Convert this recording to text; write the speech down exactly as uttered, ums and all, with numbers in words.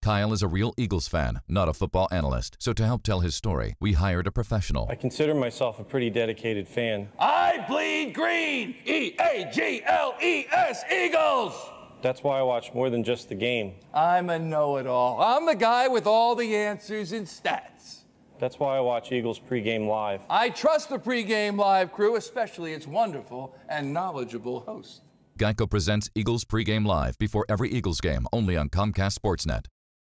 Kyle is a real Eagles fan, not a football analyst. So to help tell his story, we hired a professional. I consider myself a pretty dedicated fan. I bleed green! E A G L E S, Eagles! That's why I watch more than just the game. I'm a know-it-all. I'm the guy with all the answers and stats. That's why I watch Eagles pregame live. I trust the pregame live crew, especially its wonderful and knowledgeable host. Geico presents Eagles pregame live before every Eagles game, only on Comcast Sportsnet.